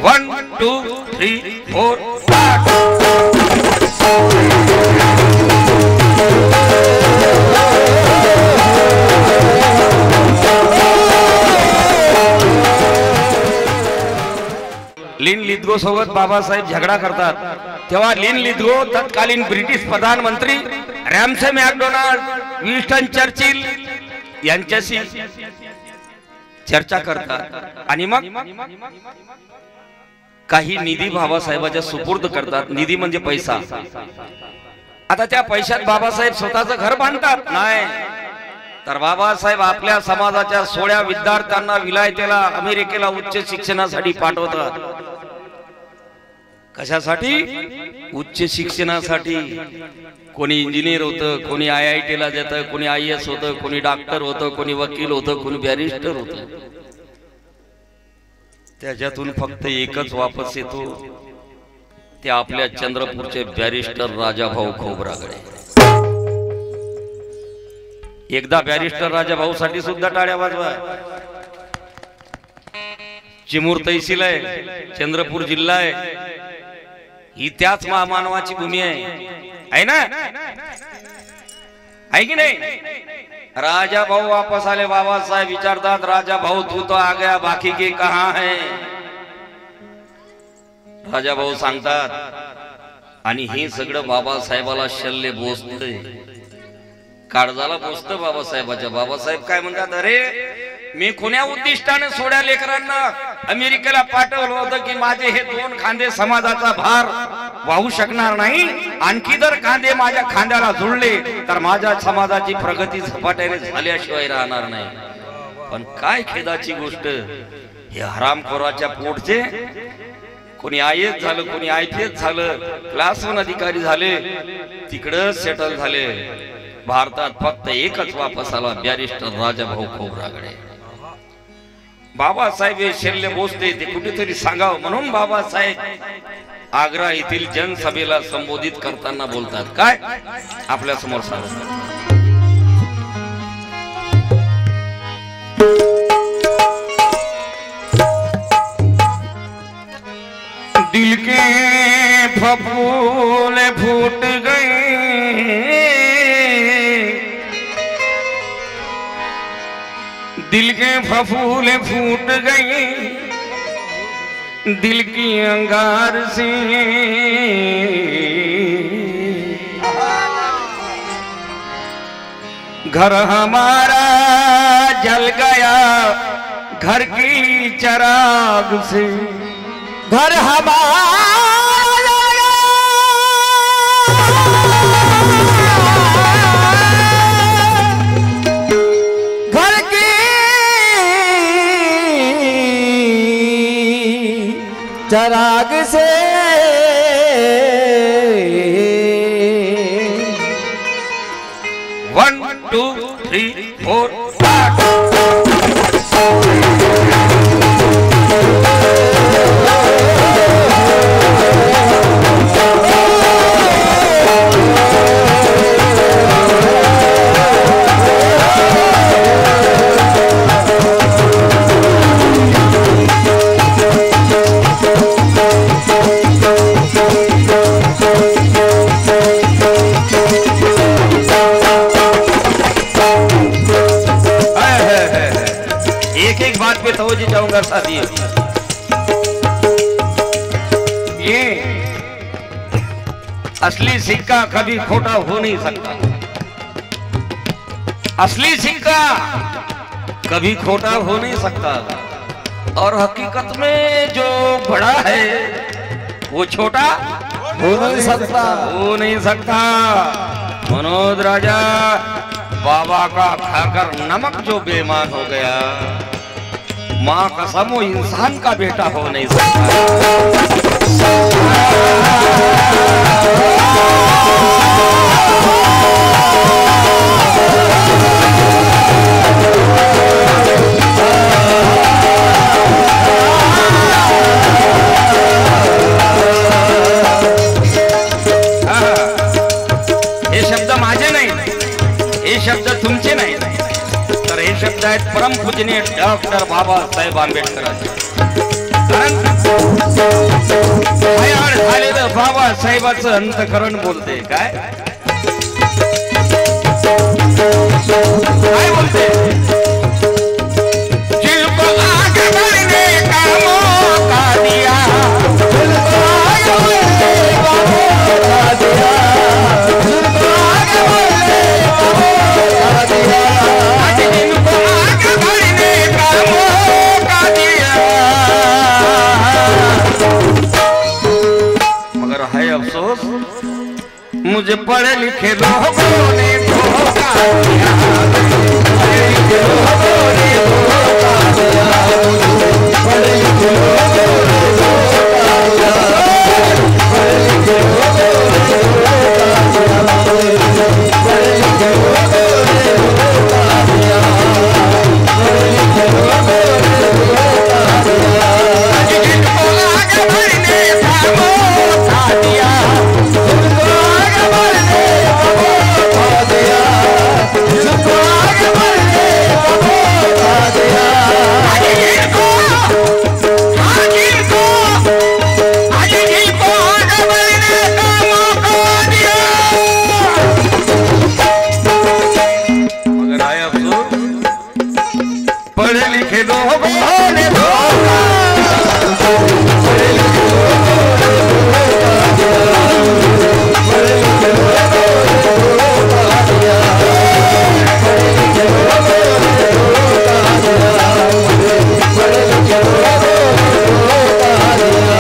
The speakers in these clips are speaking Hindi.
1 2 3 4 स्टार्ट। लिन लिथगो सोबत बाबासाहेब झगडा करतात तेव्हा लिन लिथगो तत्कालीन ब्रिटिश प्रधानमंत्री रॅमसे मॅकडोनाल्ड, विन्स्टन चर्चिल यांच्याशी चर्चा करतात आणि मग काही निधी बाबासाहेबांच्या सुपूर्द करतात। निधी म्हणजे पैसा। आता त्या पैशात बाबासाहेब स्वतःचं घर बांधतात नाही तर बाबासाहेब आपल्या समाजाच्या 16 विद्यार्थ्यांना विलायतेला अमेरिकेला उच्च शिक्षणासाठी पाठवतात। कशासाठी? उच्च शिक्षणासाठी। कोणी इंजिनियर होतं, कोणी IIT ला जातं, कोणी IAS होतं, कोणी डॉक्टर होतं, कोणी वकील होतं, कोणी बॅरिस्टर होतं। त्याच्यातून फक्त एकच वापस येतो, ते आपल्या चंद्रपूरचे बॅरिस्टर राजाभाऊ खोब्रागडे। एकदा बॅरिस्टर राजाभाऊ साठी सुद्धा टाळ्या वाजवा। चिमूर तहसील आहे, चंद्रपूर जिल्हा आहे, ही त्याच महामानवाची भूमी आहे ना? आहे की नाही? राजा भाऊ वापस आले। बाबासाहेब विचारतात, राजा भाऊ तू तो आ गया, बाकी के कहां है? राजा भाऊ सांगतात आणि हे सगळं बाबासाहेबाला शल्य बोचतंय, काळजाला बोचतं बाबासाहेबाच्या। बाबासाहेब काय म्हणतात, अरे मी कोण्या उद्दिष्टाने 16 लेकरांना अमेरिकेला पाठवलं होतं की माझे हे 2 खांदे समाजाचा भार वाहू शकणार नाही, आणखी जर खांदे माझ्या खांद्याला जुळले तर माझ्या समाजाची प्रगती झपाट्याने झाल्याशिवाय राहणार नाही। पण काय खेदाची गोष्ट, हे हरामखोराच्या पोटचे कोणी IAS झालं, कोणी IPS झालं, क्लास 1 अधिकारी झाले, तिकडे सेटल झाले। भारतात फक्त एकच वापस आला, बॅरिस्टर राजाभाऊ खोब्रागडे। बाबासाहेब हे शल्य बोचते, ते कुठेतरी सांगावं म्हणून बाबासाहेब आग्रा येथील जनसभेला संबोधित करताना बोलतात। काय? आपल्या समोर सांगतात, दिल के फफूले फूट गए, दिल के फफूले फूट गए, दिल की अंगार से घर हमारा जल गया, घर की चिराग से घर हमारा चिराग से वन टू थ्री फोर तवज्जो चाहूंगा साथी, ये असली सिक्का कभी खोटा हो नहीं सकता। असली सिक्का कभी खोटा हो नहीं सकता और हकीकत में जो बड़ा है वो छोटा हो नहीं सकता। मनोज राजा बाबा का खाकर नमक जो बेईमान हो गया, माँ कसम वो इंसान का बेटा हो नहीं सकता। हे शब्द माझे नाही, हे शब्द तुमचे नाही, तर हे शब्द आहेत परम पूजनीय डॉक्टर बाबासाहेब आंबेडकरांचे। कारण बाबासाहेबाचं अंतःकरण बोलते काय काय बोलते जिनको आगे बढ़ने का मौका दिया जिनको आगे बढ़ने का मौका दिया जिनको आगे बढ़ने का मौका दिया जिनको आगे बढ़ने का मौका दिया मगर है अफसोस मुझे पढ़े लिखे लोगों ने धोखा दिया पढ़े लिखे लोगों ने धोखा दिया पढ़े लिखे लोगों ने धोखा दिया पढ़े लिखे लोगों ने धोखा दिया पढ़े लिखे लोगों ने धोखा दिया पढ़े लिखे लोगों ने धोखा दिया जिनको आगे बढ़ने का मौका दिया जिनको आगे बढ़ने का मौका दिया जिनको आगे बढ़ने का मौका दिया जिनको आगे बढ़ने का मौका दिया मगर आया अफसोस पढ़े लिखे लोगों ने धोखा पढ़े लिखे लोगों ने धोखा दिया पढ़े लिखे लोगों ने धोखा दिया पढ़े लिखे लोगों ने धोखा दिया पढ़े लिखे लोगों ने धोखा दिया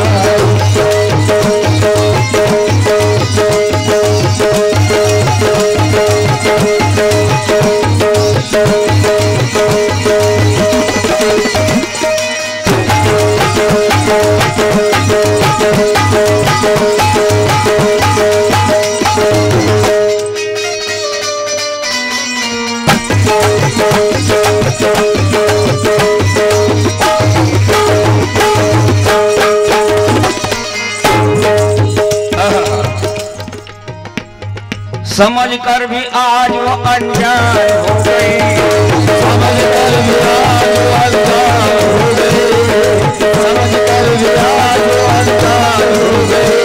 समझ कर भी आज वो अनजान हो गए समझ कर भी आज वो अनजान हो गए समझ कर भी आज वो अनजान हो गए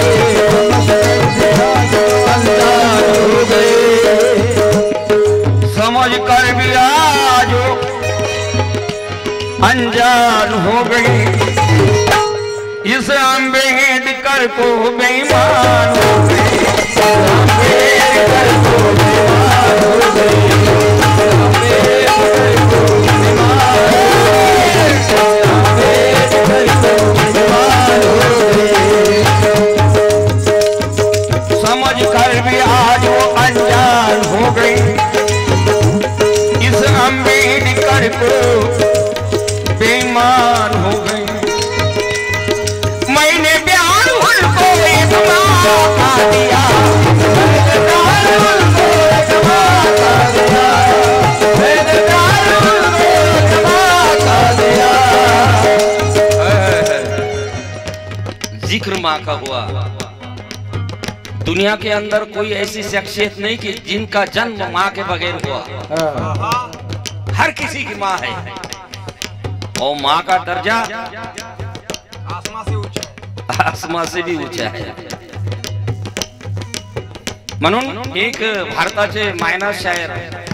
अनजान हो गए समझ कर भी आज वो अनजान हो गई इस अम्बेडकर को बेईमान हो गए अम्बेडकर को बेईमान हो गए अम्बेडकर को बेईमान हो गए समझ कर भी आज वो अनजान हो गई इस अम्बेडकर को बेईमान हो गई मैंने प्यार उनको एक मौका दिया मैंने प्यार उनको एक मौका दिया मैंने प्यार उनको एक मौका दिया जिक्र माँ का हुआ दुनिया के अंदर कोई ऐसी शख्सियत नहीं कि जिनका जन्म माँ के बगैर हुआ हर किसी की माँ है और माँ का दर्जा आसमां से भी ऊंचा है म्हणून एक भारताचे मायनाट शायर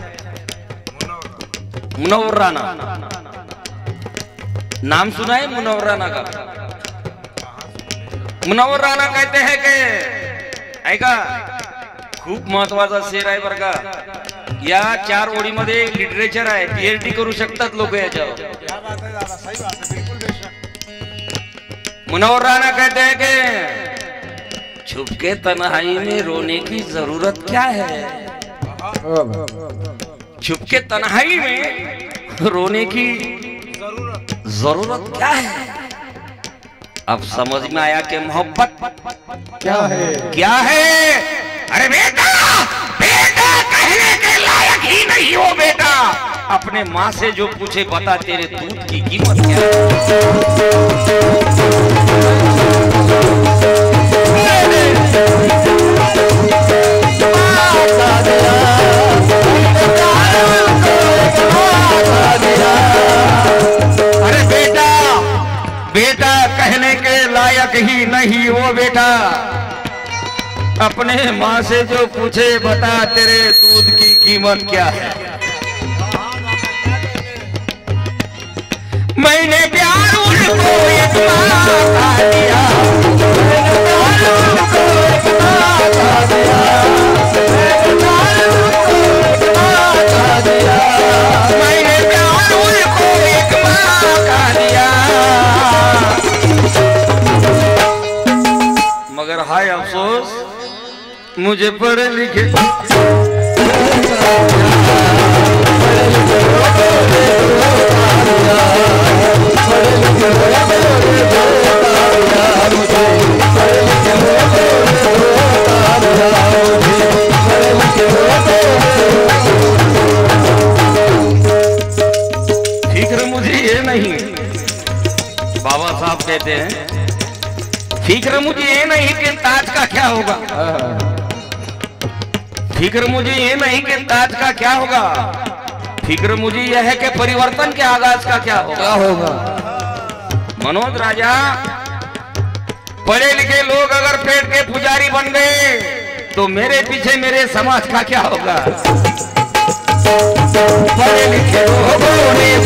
मुनव्वर राणा नाम सुना है मुनव्वर राणा का मुनव्वर राणा कहते हैं कि ऐका खूप महत्वाचा शेर आहे बरं का या 4 ओळीमध्ये लिटरेचर आहे पीएचडी करू शकतात लोक याच्यावर मुनव्वर राणा कहते हैं कि छुपके तन्हाई में रोने की जरूरत क्या है छुपके तन्हाई में रोने की जरूरत क्या है अब समझ में आया कि मोहब्बत क्या है अरे बेटा बेटा कहने के लायक ही नहीं हो बेटा अपने माँ से जो पूछे बता तेरे दूध की कीमत क्या है लायक ही नहीं वो बेटा, अपने माँ से जो पूछे बता तेरे दूध की कीमत क्या है। मैंने प्यार उनको इतना दिया, मैंने प्यार उनको एक माँ का दिया, मगर हाय अफसोस मुझे पढ़े लिखे फिक्र मुझे ये नहीं, बाबा साहब कहते हैं फिक्र मुझे ये नहीं कि ताज का क्या होगा, फिक्र मुझे ये नहीं कि ताज का क्या होगा, फिक्र मुझे यह है कि परिवर्तन के आगाज का क्या होगा। मनोज राजा, पढ़े लिखे लोग अगर पेट के पुजारी बन गए तो मेरे पीछे मेरे समाज का क्या होगा। पढ़े लिखे लोगों ने